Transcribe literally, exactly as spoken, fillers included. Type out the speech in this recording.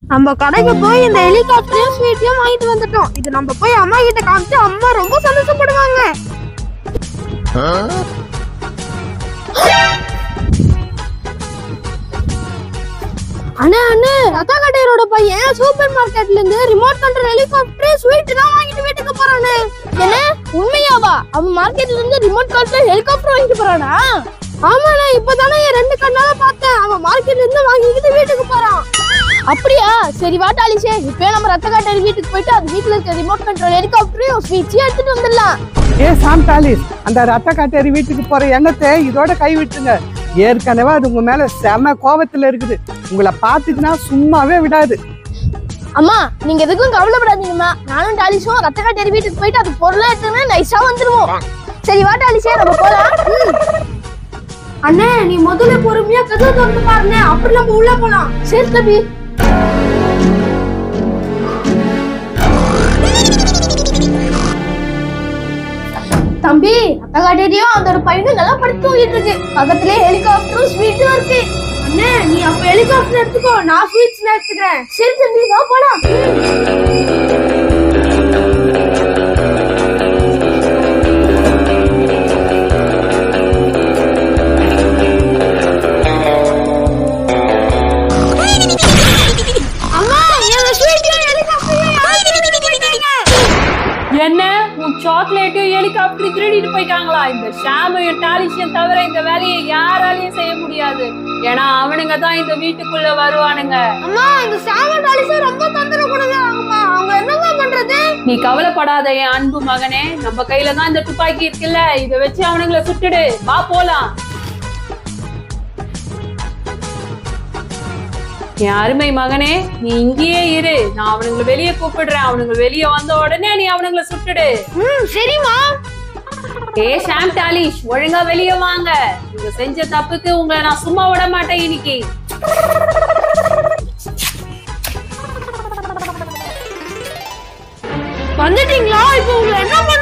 நம்ம கடைக்கு போய் இந்த ஹெலிகாப்டரையும் ஸ்வீட்டையும் வாங்கிட்டு வந்துட்டோம். இது நம்ம போய் அம்மா கிட்ட காமிச்சு அம்மா ரொம்ப சந்தோஷப்படுவாங்க. அண்ணே அண்ணே ரத்தா கட்டையரோட பையன் சூப்பர் மார்க்கெட்ல இருந்து ரிமோட் கண்ட்ரோல் ஹெலிகாப்டர் ஸ்வீட் தான் வாங்கிட்டு வீட்டுக்கு போறானே. என்ன உண்மையாவா? அவன் மார்க்கெட்ல இருந்து ரிமோட் கண்ட்ரோல் ஹெலிகாப்டர் வாங்கிட்டு போறானா? ஆமாண்ணே, இப்பதானே என் ரெண்டு கண்ணால பார்த்தேன். அவன் மார்க்கெட்ல இருந்து வாங்கிட்டு வீட்டுக்கு போறான். அப்படியா? சரி வா டாலிஷே, இப்போ நம்ம ரத்த காட்டேரி வீட்டுக்கு போயிட்டு அது வீட்டுல இருக்க ரிமோட் கண்ட்ரோல் ஹெலிகாப்டரையும் ஸ்வீட்ஸையும் எடுத்துட்டு வந்துடலாம். ஏ சாம் டாலிஸ், அந்த ரத்த காட்டேரி வீட்டுக்கு போற எண்ணத்தை இதோட கை விட்டுங்க. ஏற்கனவே அது உங்க மேல செம கோபத்துல இருக்குது. உங்களை பாத்துச்சுன்னா சும்மாவே விடாது. அம்மா நீங்க எதுக்கும் கவலைப்படாதீங்கம்மா. நானும் டாலிஷும் ரத்த காட்டேரி வீட்டுக்கு போயிட்டு அது பொருளை எடுத்துன்னு நைஸா வந்துருவோம். சரி வா டாலிஷே, நம்ம போலாம். அண்ணே நீ முதல்ல பொறுமையா கதவு திறந்து பாருங்க, அப்புறம் நம்ம உள்ள போலாம். சரி தம்பி. தம்பி ரத்த காட்டேரியும் அந்த ஒரு பையனும் நல்லா படுத்து தூங்கிட்டு இருக்கு. பக்கத்திலே ஹெலிகாப்டரும் ஸ்வீட்டும் இருக்கு. அண்ணே நீ அப்ப ஹெலிகாப்டர் எடுத்துக்கோ, நான் ஸ்வீட்ஸ் எடுத்துக்கிறேன். சரி தம்பி வா போலாம். என்ன உன் சாக்லேட்டும் ஹெலிகாப்டர் திருடிட்டு போயிட்டாங்களா? இந்த ஷாமையும் டாலிஷையும் தவிர இந்த வேலையை யாராலையும் செய்ய முடியாது. ஏன்னா அவனுங்க தான் இந்த வீட்டுக்குள்ள வருவானுங்க. அம்மா இந்த ஷாமும் டாலிஷும் ரொம்ப தொந்தரவு கொடுக்குறாங்கம்மா. அவங்க என்னமா பண்றது? நீ கவலைப்படாத என் அன்பு மகனே, நம்ம கையில தான் இந்த துப்பாக்கி இருக்குல்ல, இதை வச்சு அவனுங்களை சுட்டுடு. வா போலாம். என் அருமை மகனே, நீ இங்கேயே இரு. நான் அவனுங்களை வெளியே கூப்பிடுறேன். அவனுங்க வெளியே வந்த உடனே நீ அவனுங்களை சுட்டுடு. ம் சரிம்மா. ஏ ஷாம் டாலிஷ், ஒழுங்கா வெளியே வாங்க. நீங்க செஞ்ச தப்புக்கு உங்களை நான் சும்மா விட மாட்டேன் இன்னைக்கு. வந்துட்டீங்களா? இப்போ உங்களை என்ன